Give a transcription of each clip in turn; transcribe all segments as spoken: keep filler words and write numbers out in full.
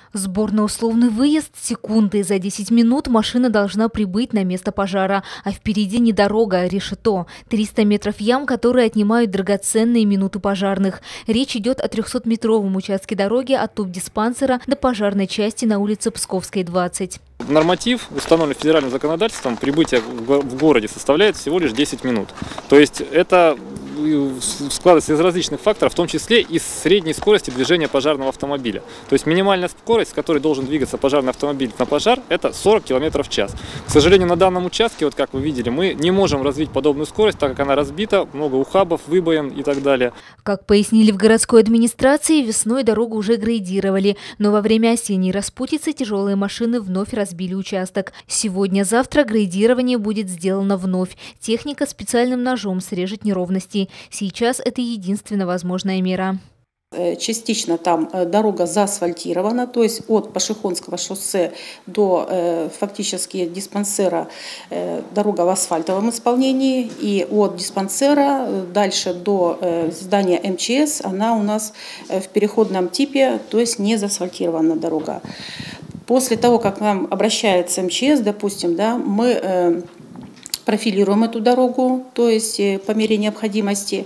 Сбор на условный выезд – секунды. За десять минут машина должна прибыть на место пожара. А впереди не дорога, а решето. триста метров ям, которые отнимают драгоценные минуты пожарных. Речь идет о трехсотметровом участке дороги от тубдиспансера до пожарной части на улице Псковской, двадцать. Норматив, установленный федеральным законодательством, прибытие в городе составляет всего лишь десять минут. То есть это складывается из различных факторов, в том числе из средней скорости движения пожарного автомобиля. То есть минимальная скорость, с которой должен двигаться пожарный автомобиль на пожар, это сорок километров в час. К сожалению, на данном участке, вот как вы видели, мы не можем развить подобную скорость, так как она разбита, много ухабов, выбоин и так далее. Как пояснили в городской администрации, весной дорогу уже грейдировали, но во время осенней распутицы тяжелые машины вновь разбили участок. Сегодня-завтра грейдирование будет сделано вновь. Техника специальным ножом срежет неровности. Сейчас это единственно возможная мера. Частично там дорога заасфальтирована, то есть от Пашихонского шоссе до э, фактически диспансера э, дорога в асфальтовом исполнении, и от диспансера дальше до э, здания эм че эс она у нас в переходном типе, то есть не заасфальтирована дорога. После того, как к нам обращается эм че эс, допустим, да, мы э, профилируем эту дорогу, то есть по мере необходимости.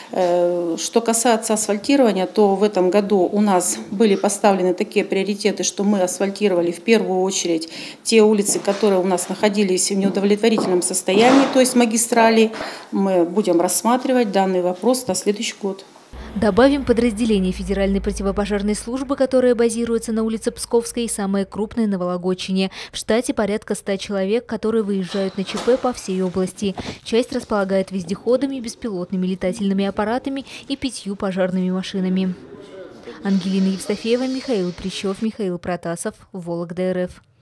Что касается асфальтирования, то в этом году у нас были поставлены такие приоритеты, что мы асфальтировали в первую очередь те улицы, которые у нас находились в неудовлетворительном состоянии, то есть магистрали. Мы будем рассматривать данный вопрос на следующий год. Добавим, подразделение Федеральной противопожарной службы, которое базируется на улице Псковской, самое крупное на Вологодчине. В штате порядка ста человек, которые выезжают на ЧП по всей области. Часть располагает вездеходами, беспилотными летательными аппаратами и пятью пожарными машинами. Ангелина Евстафеева, Михаил Прищев, Михаил Протасов, Вологда эр эф.